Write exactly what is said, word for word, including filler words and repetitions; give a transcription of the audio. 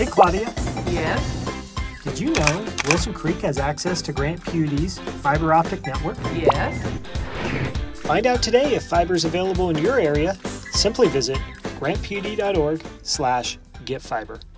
Hey Claudia, Yes, did you know Wilson Creek has access to Grant P U D's fiber optic network? yes. Find out today if fiber is available in your area. Simply visit grant p u d dot org slash get fiber.